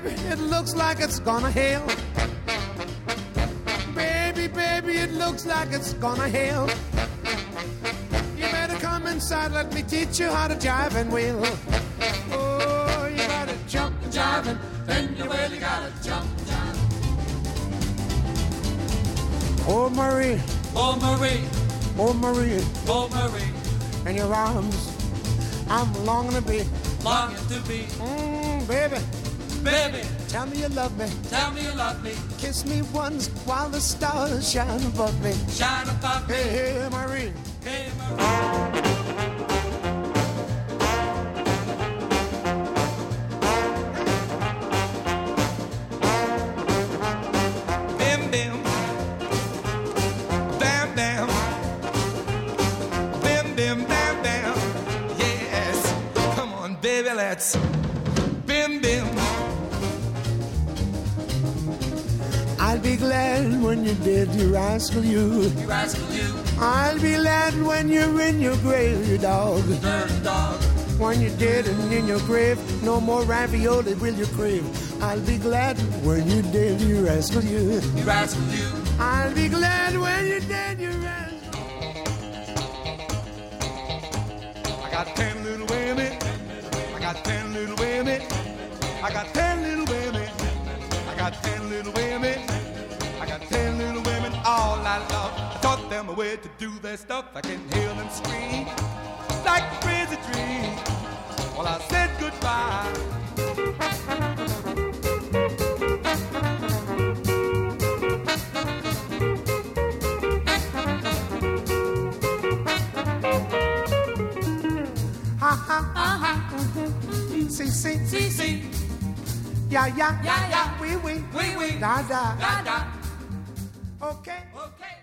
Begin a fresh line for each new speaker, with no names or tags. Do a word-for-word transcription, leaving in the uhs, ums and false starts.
baby, it looks like it's gonna hail. Baby, baby, it looks like it's gonna hail. You better come inside, let me teach you how to jive and wail. Oh, you gotta jump and jive and then you wail, you gotta jump and jive. Oh, Marie.
Oh, Marie.
Oh, Marie.
Oh, Marie.
In your arms, I'm longing to be.
Longing to be.
Mmm, baby.
Baby.
Tell me you love me.
Tell me you love me.
Kiss me once while the stars shine above me.
Shine above me.
Hey, hey, Marie.
Hey, Marie. Bim, bim. Bam, bam. Bim, bim, bam, bam. Yes. Come on, baby, let's bim, bim.
I'll be glad when you're dead, you rascal you.
You rascal you.
I'll be glad when you're in your grave, you dog.
Dirty dog.
When you're dead and in your grave, no more ravioli will you crave. I'll be glad when you're dead, you rascal you.
You rascal you.
I'll be glad when you're dead, you rascal.
I got ten little women. I got ten little women. I got ten little women. I got ten little women. I got ten little women all I love. I taught them a way to do their stuff. I can hear them scream like a crazy dream. Well, I said goodbye.
Ha ha ha ha. See, see,
See, see.
yeah, yeah,
Yeah, yeah.
wee, wee,
Wee, wee.
da, da.
Da, da.
Okay.
Okay.